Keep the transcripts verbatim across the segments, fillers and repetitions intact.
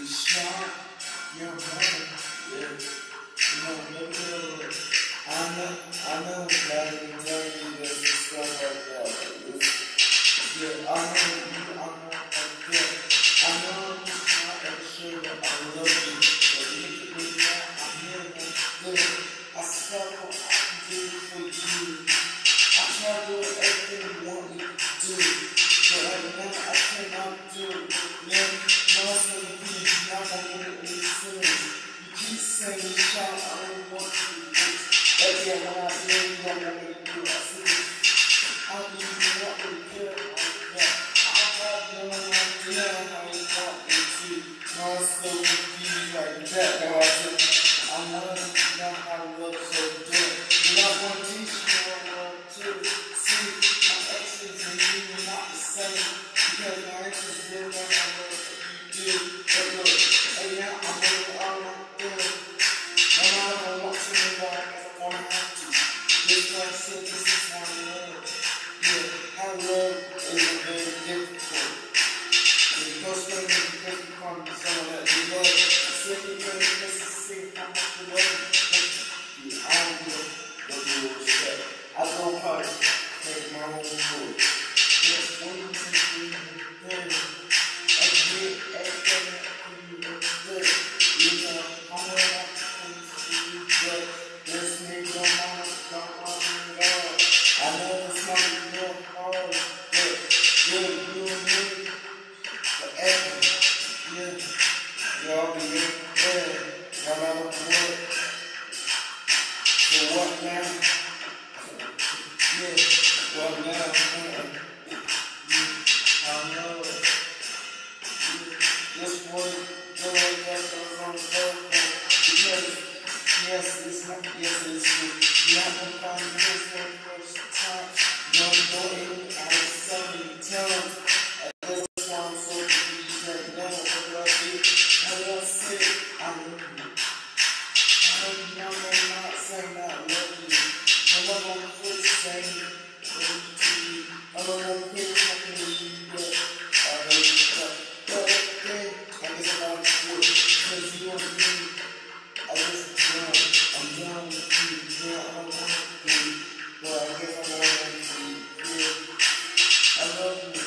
shot your brother. Yeah. You know, look at it. I know, I know that in journey there's stuff like that. Yeah, I know you, I know like that. I know I'm not that sure that I love you. But look at me now, I'm here and good. I stop what I can do for you. I try to do everything you want me to do. But right now I cannot do it. Yeah, most of the things you're not gonna get it any serious. You keep saying you shout, I don't want you to do it. But yeah, when I do, you don't want me to do it. I see it. How do you want me to do it like that? I have no idea how you want me to. No, I'm so confused like that. Though I said, I know know how to love so good. But I want to teach you what I love too. See, my exes and you are not the same. Because my exes didn't know how much you do. But look, hey now I'm really all right there. And I don't want to live like I want to have to. This is why I said this is my love. Yeah, how love is very difficult. The first thing is because you come to someone that you love. The second thing is just to see how much you love them. I don't know what you will say. I go hard, take my own food. Just waiting to see you good. I did everything that you look good. You know, I'm going to have to see you good. This nigga don't want to stop on me at all. I know it's not real hard, but yeah, you and me forever. Yeah, y'all be there, no matter what. So what now? Yeah, what now? I know it. This boy, the way that goes on the phone. Because, yes, it's not, yes, it's true. You're not going to find this one first time. You're going to go in out of so many times. And that's why I'm so confused right now. What do I do? How do I say it? I love you. I love you. I'm not saying I love you. I'm not going to quit saying it to you. I'm not going to quit talking to you yet. I love you. But then, I guess I'm out of quit. Because you want me. I just done. I'm done with you. Yeah, I don't want to be. But I guess I'm all right with you. Yeah. I love you.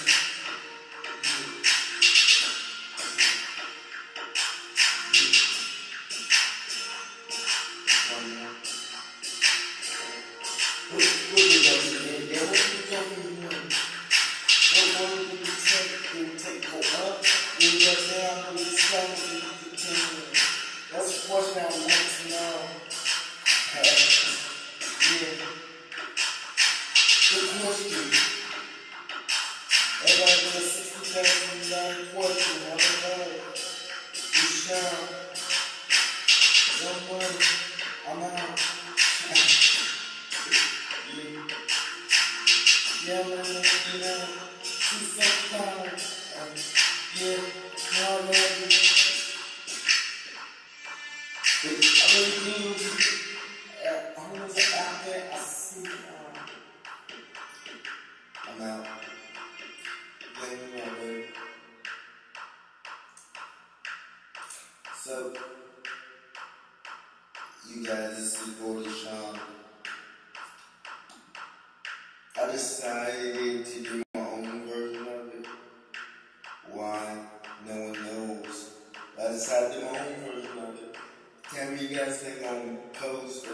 What did you talk to me? Yeah, what did you talk to me? What word did you take? Did you take go up? Did you get down? Did you stop? Did you continue? That's the question I want to know. Uh, yeah. Good question. Everybody with a sixty thousand dollar question. I don't know. You sure? Don't worry. I'm out. yeah. Yeah, man. You know, she's so kind. Um, yeah. No, I love you. I really do. Uh, who was it out there? I see. Um, I'm out. Blame me, my baby. So, you guys, this is boy Deshun. I decided to do my own version of it. Why? No one knows. I decided to do my own version of it. Tell me you guys think I'm gonna post